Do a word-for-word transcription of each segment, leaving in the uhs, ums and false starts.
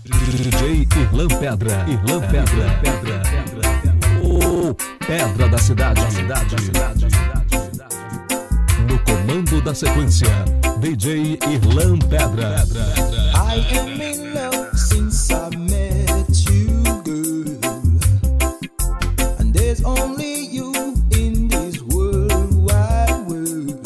D J Irlan Pedra, Irlan Pedra, Pedra, Pedra, o Pedra da cidade, cidade, cidade, no comando da sequência, D J Irlan Pedra. I am in love since I met you, girl, and there's only you in this world, wide world.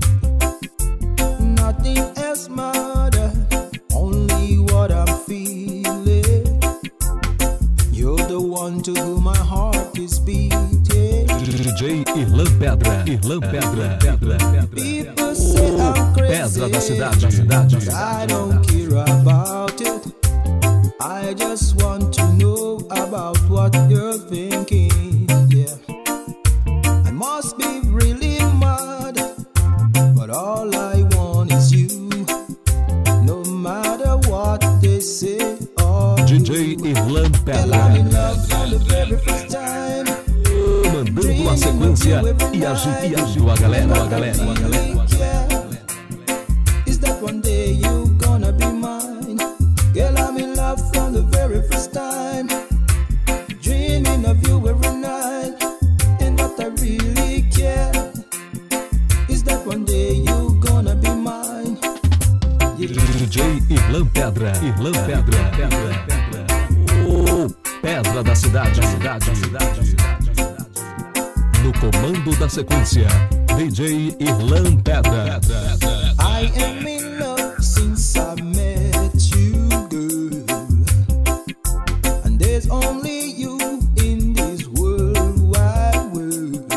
Nothing else matters, only what I'm feeling. You're the one to whom my heart is beating. D J Irlan Pedra, Irlan Pedra, Pedra, People say I'm crazy, Pedra da cidade, cidade, but I don't care about it. I just want to know about what you're thinking. Yeah, I must be really mad, but all I want is you. No matter what they say or D J Irlan Girl, I'm in Pedra, love from the very first time. mandando a sequência e agitando a galera, a galera, a galera. Is that one day you gonna be mine? Girl, I'm in love from the very first time. Dreaming of you every night, and what I really care is that one day you gonna be mine. D J Irlan Pedra, Irlan Pedra, Pedra, Pedra, o Pedra da cidade, cidade, cidade, no comando da sequência, D J Irlan Pedra. I am in love since I met you, girl, and there's only you in this world, wide world.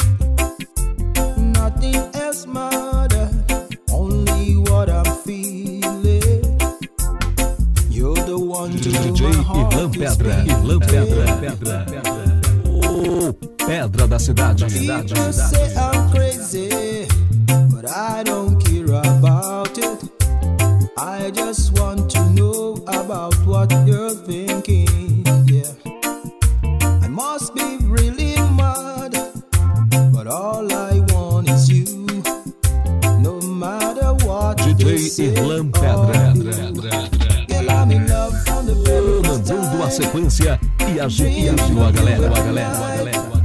Nothing else matters, only what I'm feeling. You're the one to D whom J my heart Irlan is Pedra, Irlan Pedra, Pedra, Pedra, o Pedra da cidade, cidade, People say cidade. I'm crazy, but I don't care about it. I just want to know about what you're thinking. Yeah, I must be really mad, but all I want is you. No matter what D they J say Irlan or Pedra, do. Girl, I'm in love from the very first mandando a time. sequência e agitando a galera, a galera, a galera.